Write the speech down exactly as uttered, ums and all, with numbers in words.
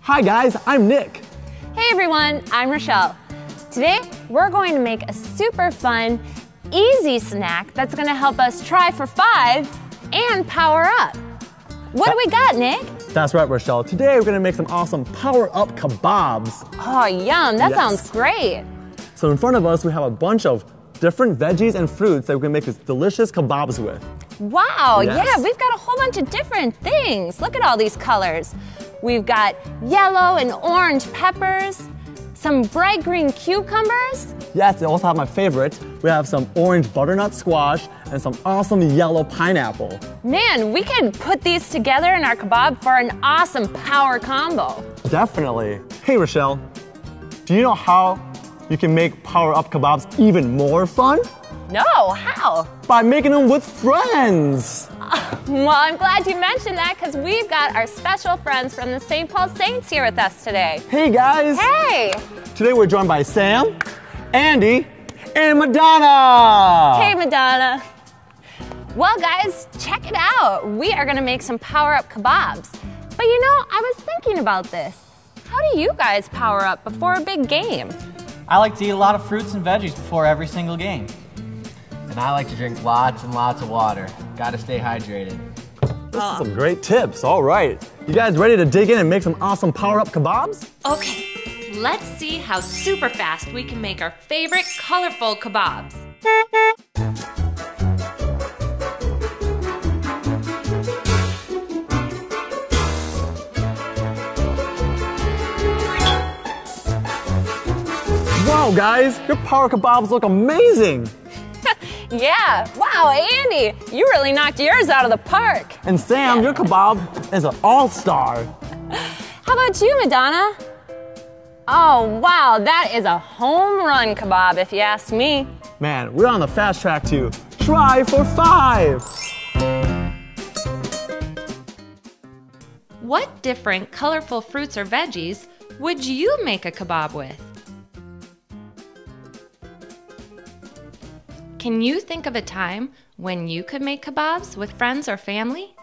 Hi guys, I'm Nick. Hey everyone, I'm Rochelle. Today, we're going to make a super fun, easy snack that's gonna help us try for five and power up. What that, do we got, Nick? That's right, Rochelle. Today, we're gonna make some awesome power up kebabs. Oh, yum, that yes. sounds great. So in front of us, we have a bunch of different veggies and fruits that we're gonna make these delicious kebabs with. Wow, yes. yeah, we've got a whole bunch of different things. Look at all these colors. We've got yellow and orange peppers, some bright green cucumbers. Yes, they also have my favorite. We have some orange butternut squash and some awesome yellow pineapple. Man, we can put these together in our kebab for an awesome power combo. Definitely. Hey, Rochelle, do you know how you can make power up kebabs even more fun? No, how? By making them with friends. Uh, well, I'm glad you mentioned that because we've got our special friends from the Saint Paul Saints here with us today. Hey guys. Hey. Today we're joined by Sam, Andy, and Madonna. Hey, Madonna. Well, guys, check it out. We are gonna make some power up kebabs. But you know, I was thinking about this. How do you guys power up before a big game? I like to eat a lot of fruits and veggies before every single game. And I like to drink lots and lots of water. Gotta stay hydrated. This is some great tips. All right. You guys ready to dig in and make some awesome power up kebabs? Okay, let's see how super fast we can make our favorite colorful kebabs. Wow, guys, your power kebabs look amazing. Yeah, wow, Andy, you really knocked yours out of the park. And Sam, your kebab is an all-star. How about you, Madonna? Oh, wow, that is a home run kebab, if you ask me. Man, we're on the fast track to try for five. What different colorful fruits or veggies would you make a kebab with? Can you think of a time when you could make kebabs with friends or family?